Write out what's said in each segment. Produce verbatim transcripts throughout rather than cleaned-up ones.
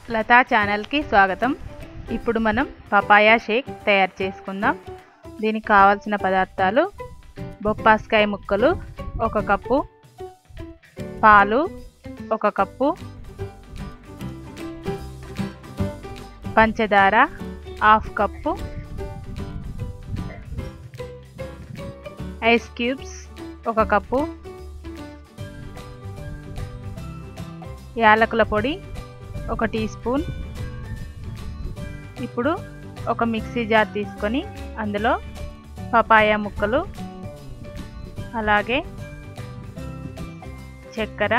లతా ఛానల్కి స్వాగతం. ఇప్పుడు మనం పపాయా షేక్ తయారు చేసుకుందాం. దీనికి కావాల్సిన పదార్థాలు: బొప్పాస్కాయ ముక్కలు ఒక కప్పు, పాలు ఒక కప్పు, పంచదార హాఫ్ కప్పు, ఐస్ క్యూబ్స్ ఒక కప్పు, యాలకుల పొడి ఒక టీ స్పూన్. ఇప్పుడు ఒక మిక్సీ జార్ తీసుకొని అందులో పపాయా ముక్కలు, అలాగే చక్కెర,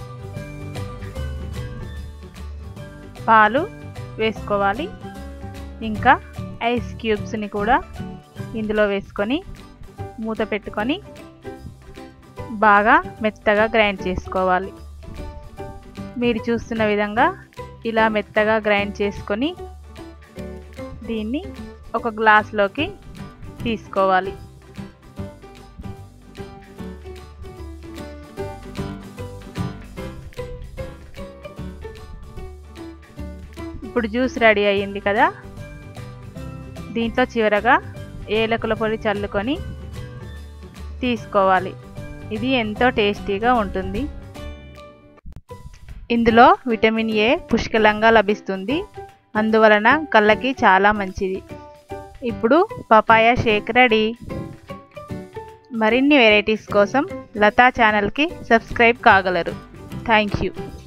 పాలు వేసుకోవాలి. ఇంకా ఐస్ క్యూబ్స్ని కూడా ఇందులో వేసుకొని మూత పెట్టుకొని బాగా మెత్తగా గ్రైండ్ చేసుకోవాలి. మీరు చూస్తున్న విధంగా ఇలా మెత్తగా గ్రైండ్ చేసుకొని దీన్ని ఒక గ్లాస్లోకి తీసుకోవాలి. ఇప్పుడు జ్యూస్ రెడీ అయ్యింది కదా, దీంట్లో చివరగా ఏలకుల పొడి చల్లుకొని తీసుకోవాలి. ఇది ఎంతో టేస్టీగా ఉంటుంది. ఇందులో విటమిన్ ఏ పుష్కలంగా లభిస్తుంది, అందువలన కళ్ళకి చాలా మంచిది. ఇప్పుడు పపాయా షేక్ రెడీ. మరిన్ని వెరైటీస్ కోసం లతా ఛానల్కి సబ్స్క్రైబ్ కాగలరు. Thank you.